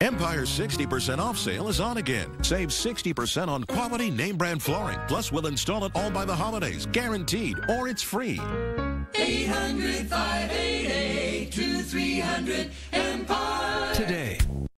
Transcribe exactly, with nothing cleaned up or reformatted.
Empire's sixty percent off sale is on again. Save sixty percent on quality name brand flooring. Plus, we'll install it all by the holidays, guaranteed, or it's free. eight hundred, five eight eight, two three hundred, Empire.